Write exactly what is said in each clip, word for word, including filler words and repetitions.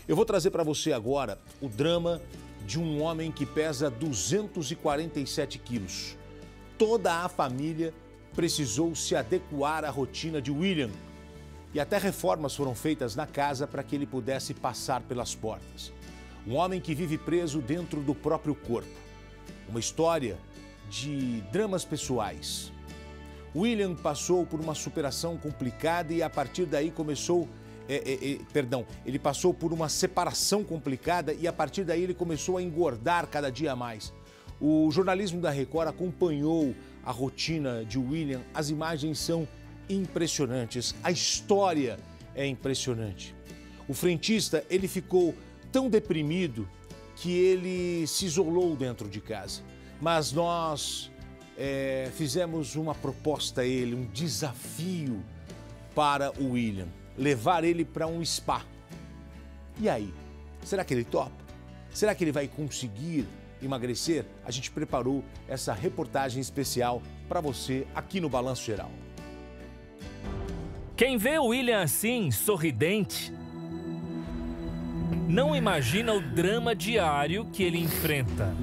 Eu vou trazer para você agora o drama de um homem que pesa duzentos e quarenta e sete quilos. Toda a família precisou se adequar à rotina de William e até reformas foram feitas na casa para que ele pudesse passar pelas portas. Um homem que vive preso dentro do próprio corpo. Uma história de dramas pessoais. William passou por uma superação complicada e a partir daí começou... É, é, é, perdão, ele passou por uma separação complicada e a partir daí ele começou a engordar cada dia mais. O jornalismo da Record acompanhou a rotina de William. As imagens são impressionantes, a história é impressionante. O frentista, ele ficou tão deprimido que ele se isolou dentro de casa. Mas nós é, fizemos uma proposta a ele, um desafio para o William. Levar ele para um spa. E aí? Será que ele topa? Será que ele vai conseguir emagrecer? A gente preparou essa reportagem especial para você aqui no Balanço Geral. Quem vê o William assim, sorridente, não imagina o drama diário que ele enfrenta.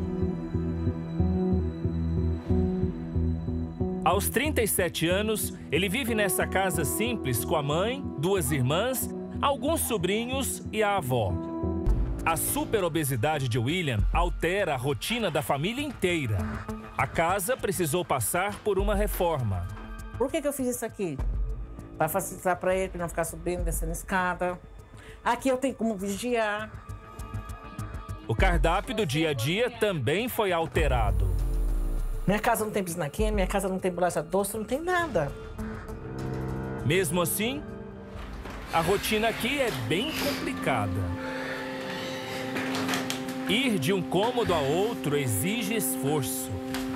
Aos trinta e sete anos, ele vive nessa casa simples com a mãe, duas irmãs, alguns sobrinhos e a avó. A superobesidade de William altera a rotina da família inteira. A casa precisou passar por uma reforma. Por que que eu fiz isso aqui? Para facilitar para ele, para não ficar subindo, descendo escada. Aqui eu tenho como vigiar. O cardápio do dia a dia também foi alterado. Minha casa não tem bisnaquinha, minha casa não tem bolacha doce, não tem nada. Mesmo assim, a rotina aqui é bem complicada. Ir de um cômodo a outro exige esforço.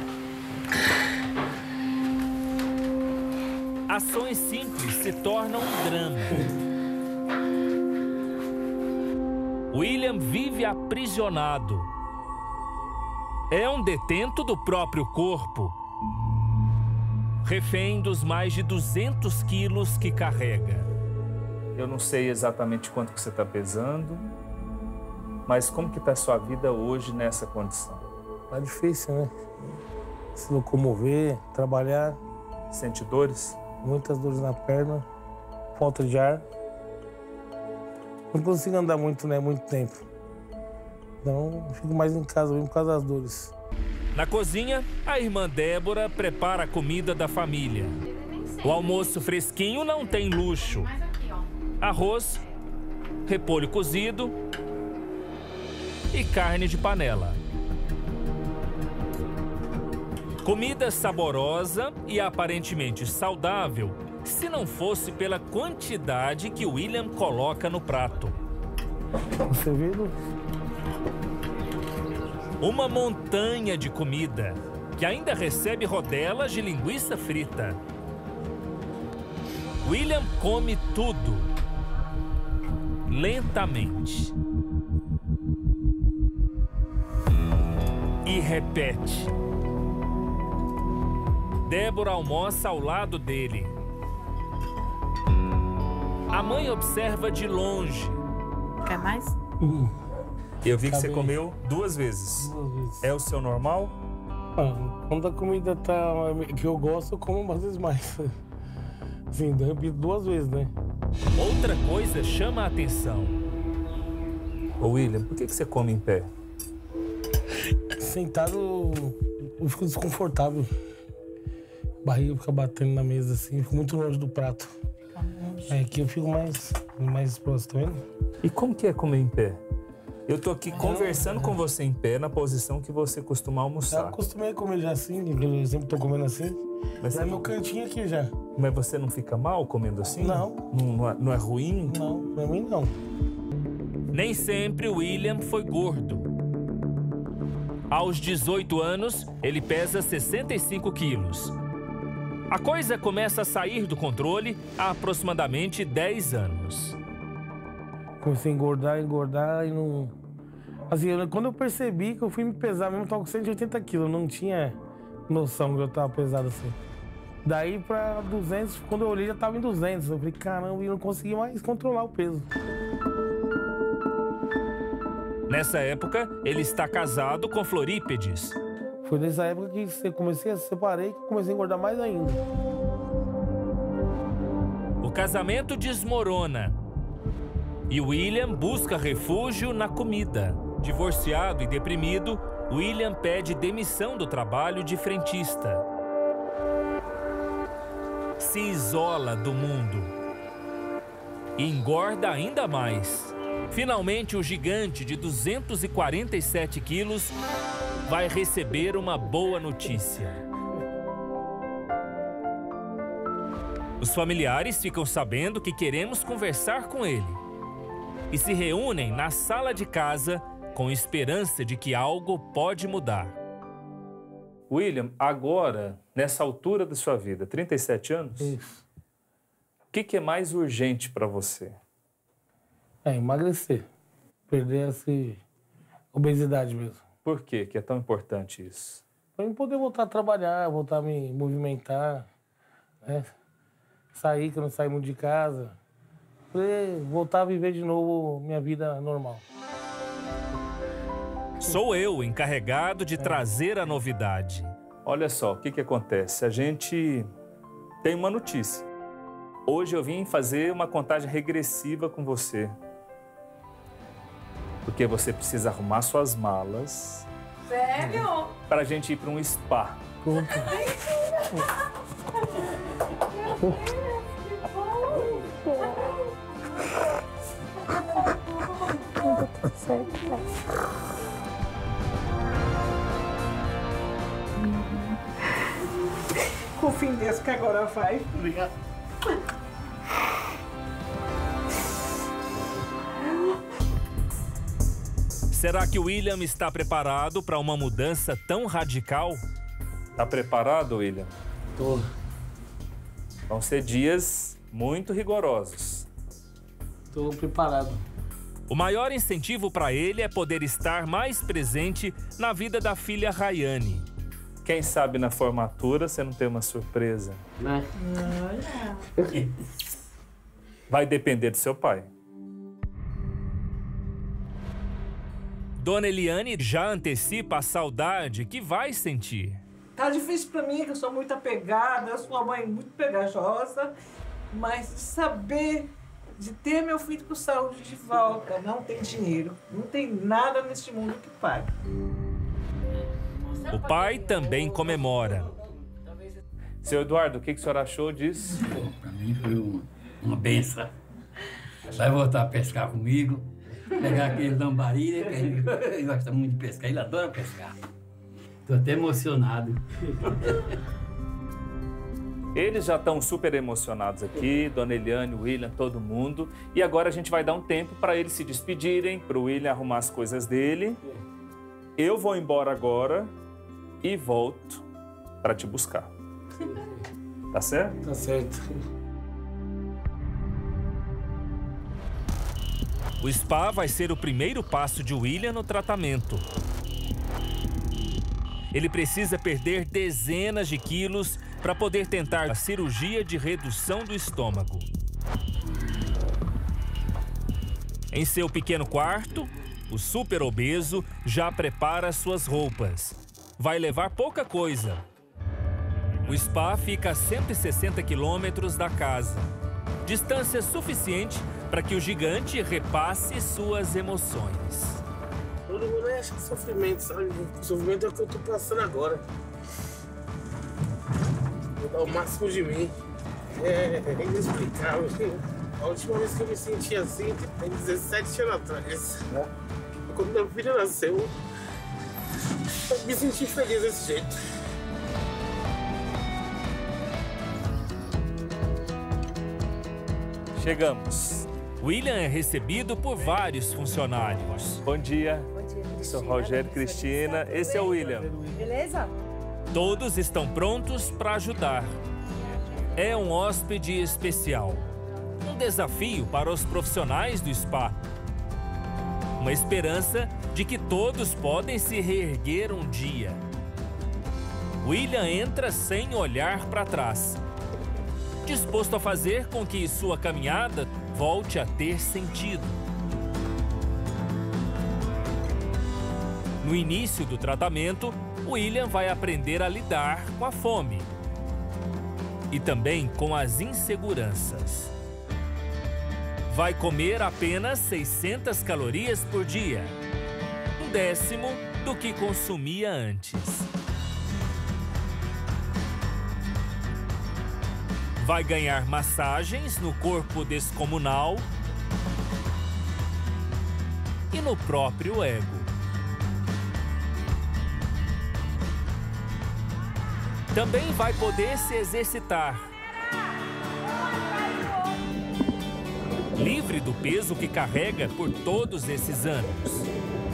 Ações simples se tornam um drama. William vive aprisionado. É um detento do próprio corpo, refém dos mais de duzentos quilos que carrega. Eu não sei exatamente quanto que você está pesando, mas como que está a sua vida hoje nessa condição? Tá difícil, né? Se locomover, trabalhar. Sente dores? Muitas dores na perna, falta de ar. Não consigo andar muito, né? Muito tempo. Então, eu fico mais em casa mesmo por causa das dores. Na cozinha, a irmã Débora prepara a comida da família. O almoço fresquinho não tem luxo. Arroz, repolho cozido e carne de panela. Comida saborosa e aparentemente saudável, se não fosse pela quantidade que o William coloca no prato. Servido. Uma montanha de comida, que ainda recebe rodelas de linguiça frita. William come tudo, lentamente. E repete. Débora almoça ao lado dele. A mãe observa de longe. Quer mais? Hum. Eu vi que Acabei. você comeu duas vezes. Duas vezes. É o seu normal? Ah, quando a comida tá que eu gosto, eu como às vezes mais. Sim, eu repito duas vezes, né? Outra coisa chama a atenção. Ô William, por que que você come em pé? Sentado, eu fico desconfortável. A barriga fica batendo na mesa assim, eu fico muito longe do prato. É, aqui eu fico mais, mais próximo, tá vendo? E como que é comer em pé? Eu tô aqui conversando com você em pé, na posição que você costuma Eu almoçar. acostumei a comer já assim, eu sempre tô comendo assim. Mas, Já é você, meu cantinho aqui já. mas você não fica mal comendo assim? Não. Não, não é, não é ruim? Não, pra mim não. Nem sempre o William foi gordo. Aos dezoito anos, ele pesa sessenta e cinco quilos. A coisa começa a sair do controle há aproximadamente dez anos. Comecei a engordar, engordar e não... Assim, eu- quando eu percebi que eu fui me pesar mesmo, eu tava com cento e oitenta quilos, eu não tinha noção que eu tava pesado assim. Daí pra duzentos, quando eu olhei já tava em duzentos. Eu falei, caramba, e não consegui mais controlar o peso. Nessa época, ele está casado com Florípedes. Foi nessa época que eu comecei a se separar e comecei a engordar mais ainda. O casamento desmorona e William busca refúgio na comida. Divorciado e deprimido, William pede demissão do trabalho de frentista. Se isola do mundo e engorda ainda mais. Finalmente, o gigante de duzentos e quarenta e sete quilos vai receber uma boa notícia. Os familiares ficam sabendo que queremos conversar com ele e se reúnem na sala de casa com esperança de que algo pode mudar. William, agora, nessa altura da sua vida, trinta e sete anos, Isso. o que, que é mais urgente para você? É, emagrecer. Perder essa obesidade mesmo. Por quê que é tão importante isso? Para eu poder voltar a trabalhar, voltar a me movimentar, né? Sair, que eu não saio muito de casa. Poder voltar a viver de novo minha vida normal. Sou eu encarregado de trazer a novidade. Olha só, o que, que acontece? A gente tem uma notícia. Hoje eu vim fazer uma contagem regressiva com você. Porque você precisa arrumar suas malas. Sério? Para a gente ir para um spa. Confio nesse que agora vai. Obrigado. Será que o William está preparado para uma mudança tão radical? Tá preparado, William? Tô. Vão ser dias muito rigorosos. Tô preparado. O maior incentivo para ele é poder estar mais presente na vida da filha Rayane. Quem sabe na formatura você não tem uma surpresa. Né? Vai depender do seu pai. Dona Eliane já antecipa a saudade que vai sentir. Tá difícil pra mim, que eu sou muito apegada, eu sou uma mãe muito pegajosa, mas de saber, de ter meu filho com saúde de volta, não tem dinheiro, não tem nada neste mundo que pague. O pai também comemora. Seu Eduardo, o que, que o senhor achou disso? Para mim foi uma, uma benção. Vai voltar a pescar comigo, pegar aquele lambari, né? Ele gosta muito de pescar, ele adora pescar. Estou até emocionado. Eles já estão super emocionados aqui, Dona Eliane, William, todo mundo. E agora a gente vai dar um tempo para eles se despedirem, para o William arrumar as coisas dele. Eu vou embora agora e volto para te buscar. Tá certo? Tá certo. O spa vai ser o primeiro passo de William no tratamento. Ele precisa perder dezenas de quilos para poder tentar a cirurgia de redução do estômago. Em seu pequeno quarto, o super obeso já prepara suas roupas. Vai levar pouca coisa. O spa fica a cento e sessenta quilômetros da casa. Distância suficiente para que o gigante repasse suas emoções. Todo mundo acha que sofrimento, sabe? O sofrimento é o que eu tô passando agora. Vou dar o máximo de mim. É, é inexplicável. A última vez que eu me senti assim, tem dezessete anos atrás. Quando meu filho nasceu, eu me senti feliz desse jeito. Chegamos. William é recebido por vários funcionários. Bom dia. Bom dia, Cristina. Sou Rogério Cristina. Esse é o William. Beleza? Todos estão prontos para ajudar. É um hóspede especial. Um desafio para os profissionais do spa. Uma esperança de que todos podem se reerguer um dia. William entra sem olhar para trás, disposto a fazer com que sua caminhada volte a ter sentido. No início do tratamento, William vai aprender a lidar com a fome e também com as inseguranças. Vai comer apenas seiscentas calorias por dia, um décimo do que consumia antes. Vai ganhar massagens no corpo descomunal e no próprio ego. Também vai poder se exercitar, livre do peso que carrega por todos esses anos.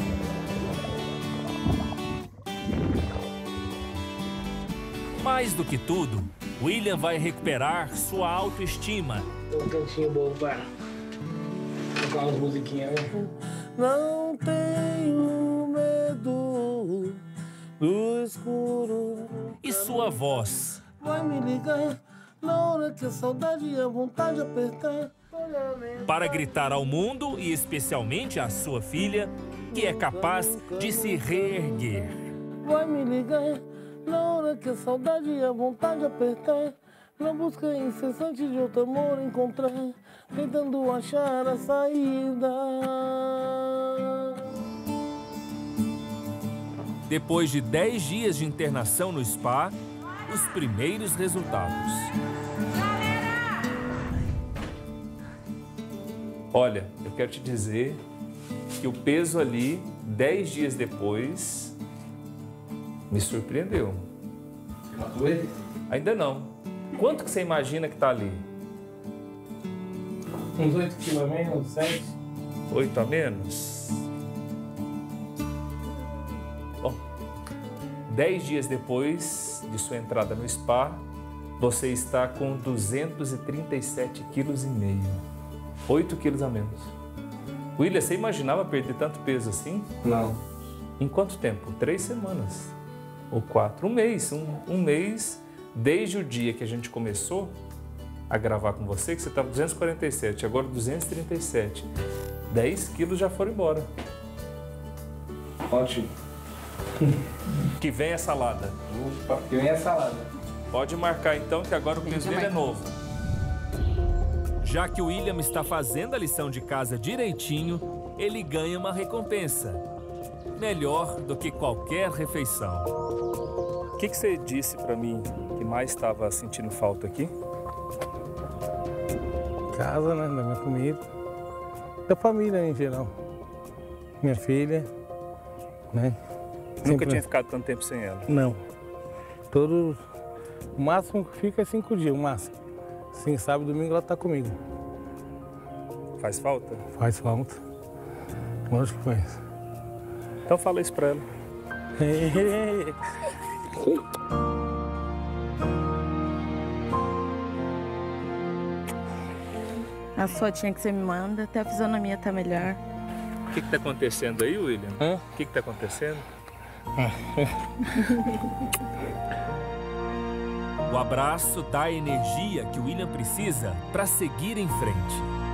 Mais do que tudo, William vai recuperar sua autoestima. Um cantinho bom para tocar umas musiquinhas, né? Não tenho medo do escuro. E sua voz. Vai me ligar na hora que a saudade e a vontade apertar. Para gritar ao mundo e especialmente à sua filha que é capaz de se reerguer. Vai me ligar na hora que a saudade e a vontade apertar. Na busca incessante de outro amor encontrar, tentando achar a saída. Depois de dez dias de internação no spa, os primeiros resultados. Olha, eu quero te dizer que o peso ali, dez dias depois, me surpreendeu. Matou ele? Ainda não. Quanto que você imagina que tá ali? Uns oito quilos a menos, sete. oito a menos? Bom, dez dias depois de sua entrada no spa, você está com duzentos e trinta e sete quilos e meio. oito quilos a menos. William, você imaginava perder tanto peso assim? Não. Em quanto tempo? Três semanas. Ou quatro. Um mês. Um, um mês desde o dia que a gente começou a gravar com você, que você estava duzentos e quarenta e sete, agora duzentos e trinta e sete. dez quilos já foram embora. Ótimo. Que vem a salada. Opa, que vem a salada. Pode marcar então que agora o peso dele é novo. Já que o William está fazendo a lição de casa direitinho, ele ganha uma recompensa. Melhor do que qualquer refeição. O que, que você disse para mim que mais estava sentindo falta aqui? Casa, né? Da minha comida. Da família em geral. Minha filha, né? Nunca Sempre... tinha ficado tanto tempo sem ela? Não. Todo... O máximo que fica é cinco dias, o máximo. Sim, sábado e domingo ela tá comigo. Faz falta? Faz falta. Lógico que faz. Então fala isso pra ela. As fotinhas que você me manda, até a fisionomia tá melhor. O que que tá acontecendo aí, William? Hã? O que que tá acontecendo? O abraço dá a energia que o William precisa para seguir em frente.